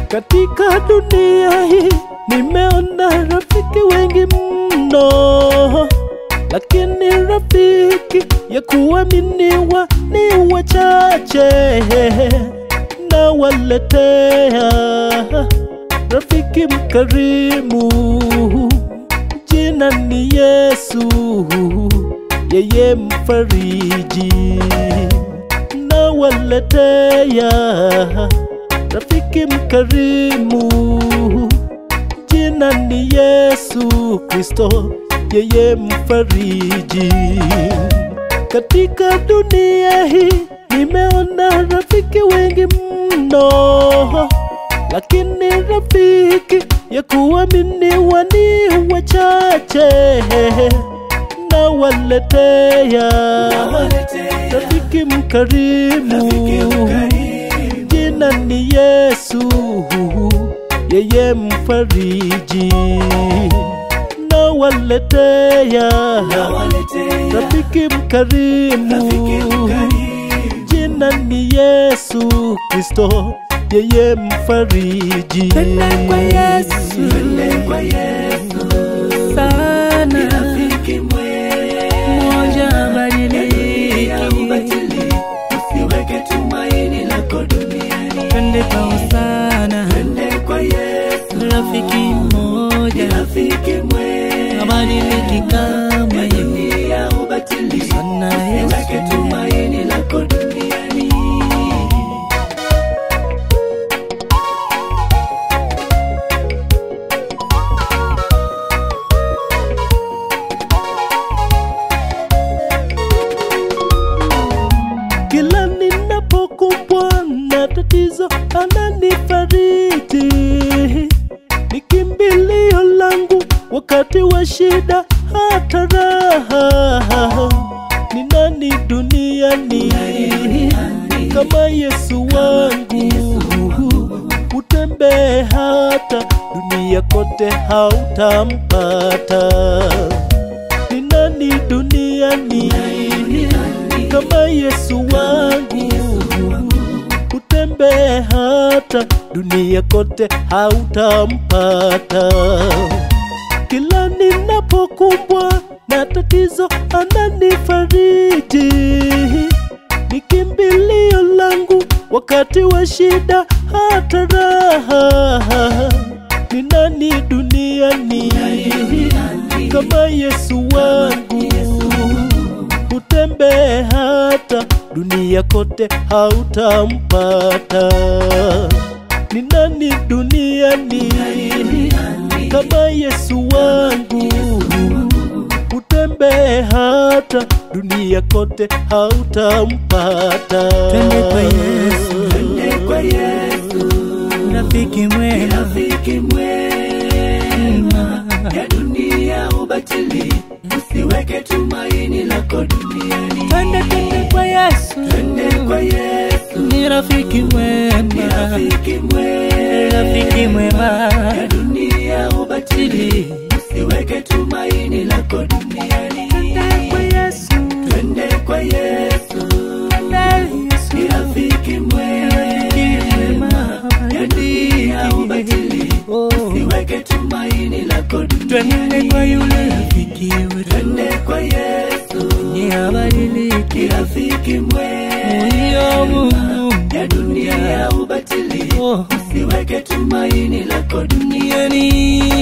Katika dunia hii nimeona rafiki wengi mno, lakini rafiki ya kuaminiwa ni wachache. Na waletea rafiki mkarimu, jina ni Yesu, yeye mfariji. Na waletea rafiki mkarimu, jina ni Yesu Kristo, yeye mfariji. Katika dunia hii nimeona rafiki wengi mno, lakini rafiki ya kuaminiwa ni wachache. Na waletea rafiki mkarimu, jina ni Yesu, yeye mfariji. Na waletea rafiki mkarimu, jina ni Yesu Kristo, yeye mfariji. Twende kwa Yesu, twende kwa Yesu sana. Rafiki mmoja badiliki, usiweke tumaini lako duniani. Twende kwa sana, twende kwa Yesu. Rafiki mmoja, rafiki mwema, badiliki kama dunia ubatili sana. Usiweke tumaini lako duniani. Kila ninapokumbwa na tatizo ananifariji, ni kimbilio langu wakati wa shida hata raha. Ni nani duniani kama Yesu wangu? Utembee hata dunia kote hautampata. Ni nani duniani kama Yesu wangu? Utembee hata dunia kote hautampata. Kila ninapokumbwa na tatizo ananifariji, ni kimbilio langu wakati wa shida hata raha. Ni nani duniani kama Yesu wangu? Utembee hata dunia kote hautampata. Ni nani duniani kama Yesu wangu? Utembee hata dunia kote hautampata. Twende kwa Yesu, twende kwa Yesu. Rafiki mwema, rafiki mwema, ya dunia ubatili, usiweke tumaini lako duniani. Twende kwa Yesu, twende kwa Yesu. Ni rafiki mwema, ni rafiki mwema, rafiki mwema, ya dunia ubatili, usiweke tumaini lako duniani. Twende kwa Yesu, twende kwa Yesu. Ni rafiki mwema, ya dunia ubatili, usiweke tumaini lako duniani. Twende kwa yule rafiki wetu, twende kwa Yesu, ni abadiliki, rafiki mwema, ya dunia ubatili, usiweke tumaini lako duniani.